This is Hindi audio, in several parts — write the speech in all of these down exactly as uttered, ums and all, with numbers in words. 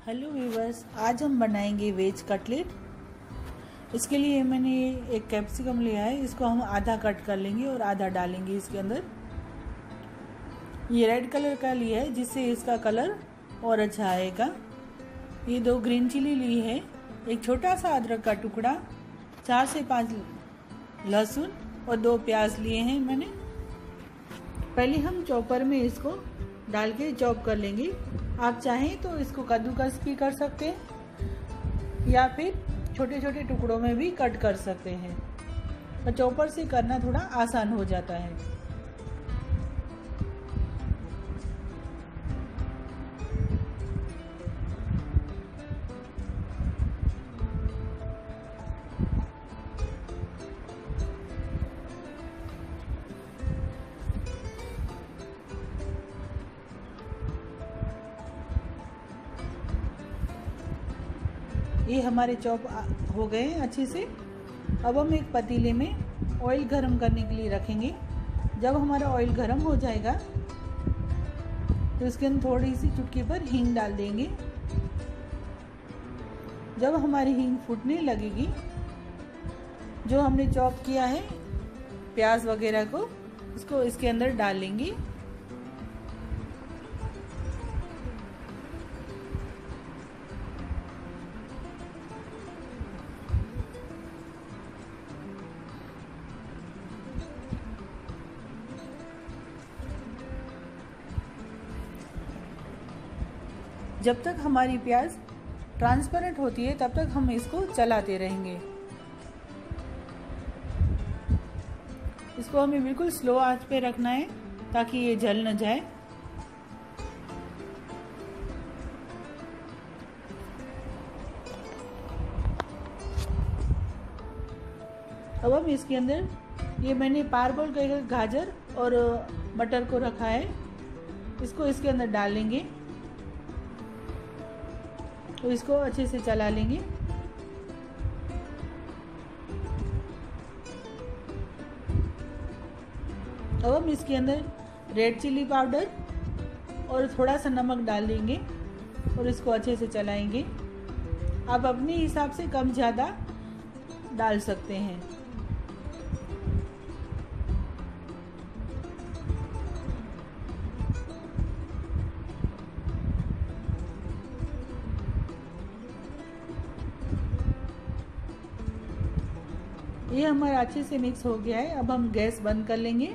हेलो व्यूवर्स, आज हम बनाएंगे वेज कटलेट। इसके लिए मैंने एक कैप्सिकम लिया है, इसको हम आधा कट कर लेंगे और आधा डालेंगे इसके अंदर। ये रेड कलर का लिया है जिससे इसका कलर और अच्छा आएगा। ये दो ग्रीन चिली ली है, एक छोटा सा अदरक का टुकड़ा, चार से पाँच लहसुन और दो प्याज लिए हैं मैंने। पहले हम चॉपर में इसको डाल के चॉप कर लेंगे। आप चाहें तो इसको कद्दूकस भी कर सकते हैं या फिर छोटे छोटे टुकड़ों में भी कट कर सकते हैं, और चॉपर से करना थोड़ा आसान हो जाता है। ये हमारे चॉप हो गए हैं अच्छे से। अब हम एक पतीले में ऑयल गरम करने के लिए रखेंगे। जब हमारा ऑयल गरम हो जाएगा तो इसके अंदर थोड़ी सी चुटकी पर हींग डाल देंगे। जब हमारी हींग फूटने लगेगी, जो हमने चॉप किया है प्याज वगैरह को, इसको इसके अंदर डाल लेंगे। जब तक हमारी प्याज ट्रांसपेरेंट होती है तब तक हम इसको चलाते रहेंगे। इसको हमें बिल्कुल स्लो आंच पे रखना है ताकि ये जल न जाए। अब हम इसके अंदर ये मैंने पारबोल का गाजर और मटर को रखा है, इसको इसके अंदर डाल लेंगे। तो इसको अच्छे से चला लेंगे। अब हम इसके अंदर रेड चिली पाउडर और थोड़ा सा नमक डाल देंगे और इसको अच्छे से चलाएंगे। आप अपने हिसाब से कम ज़्यादा डाल सकते हैं। ये हमारा अच्छे से मिक्स हो गया है। अब हम गैस बंद कर लेंगे।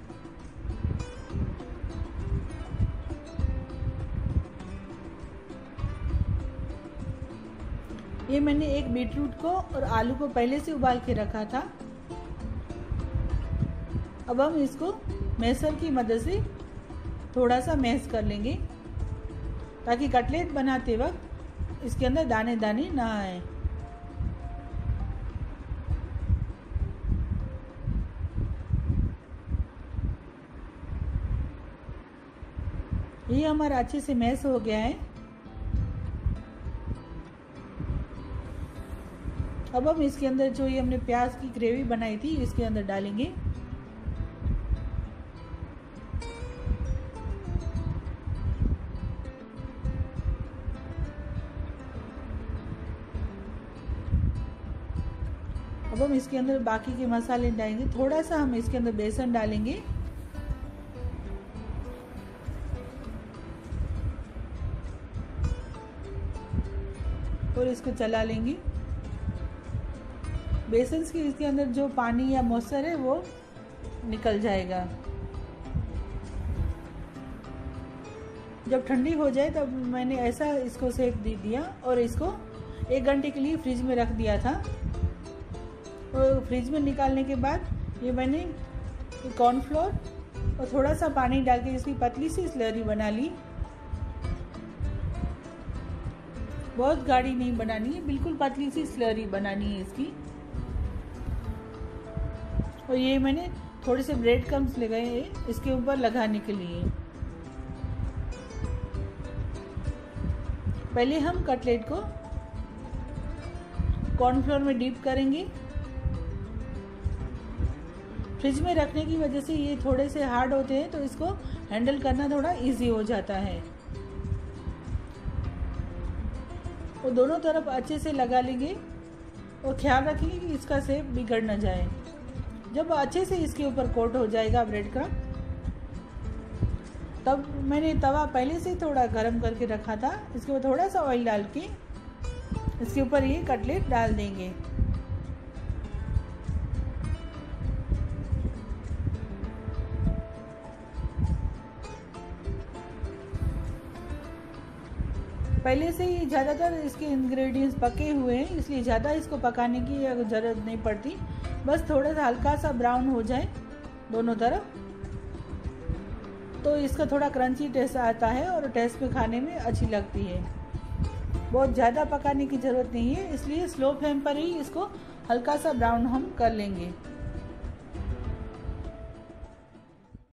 ये मैंने एक बीटरूट को और आलू को पहले से उबाल के रखा था। अब हम इसको मैशर की मदद से थोड़ा सा मैश कर लेंगे ताकि कटलेट बनाते वक्त इसके अंदर दाने दाने ना आए। ये हमारा अच्छे से मैश हो गया है। अब हम इसके अंदर जो ये हमने प्याज की ग्रेवी बनाई थी इसके अंदर डालेंगे। अब हम इसके अंदर बाकी के मसाले डालेंगे। थोड़ा सा हम इसके अंदर बेसन डालेंगे। और इसको चला लेंगे। बेसन की इसके अंदर जो पानी या मॉइस्चर है वो निकल जाएगा। जब ठंडी हो जाए तब मैंने ऐसा इसको सेक दे दिया और इसको एक घंटे के लिए फ्रिज में रख दिया था। और फ्रिज में निकालने के बाद ये मैंने कॉर्नफ्लोर और थोड़ा सा पानी डाल के इसकी पतली सी स्लरी बना ली। बहुत गाढ़ी नहीं बनानी है, बिल्कुल पतली सी स्लरी बनानी है इसकी। और ये मैंने थोड़े से ब्रेड क्रम्स लगाए हैं इसके ऊपर लगाने के लिए। पहले हम कटलेट को कॉर्नफ्लोर में डीप करेंगे। फ्रिज में रखने की वजह से ये थोड़े से हार्ड होते हैं तो इसको हैंडल करना थोड़ा इजी हो जाता है। वो दोनों तरफ अच्छे से लगा लेंगे और ख्याल रखेंगे कि इसका शेप बिगड़ न जाए। जब अच्छे से इसके ऊपर कोट हो जाएगा ब्रेड का, तब मैंने तवा पहले से थोड़ा गरम करके रखा था, इसके ऊपर थोड़ा सा ऑयल डाल के इसके ऊपर ये कटलेट डाल देंगे। पहले से ही ज़्यादातर इसके इंग्रेडिएंट्स पके हुए हैं, इसलिए ज़्यादा इसको पकाने की ज़रूरत नहीं पड़ती। बस थोड़ा सा हल्का सा ब्राउन हो जाए दोनों तरफ, तो इसका थोड़ा क्रंची टेस्ट आता है और टेस्ट में खाने में अच्छी लगती है। बहुत ज़्यादा पकाने की ज़रूरत नहीं है, इसलिए स्लो फ्लेम पर ही इसको हल्का सा ब्राउन हम कर लेंगे।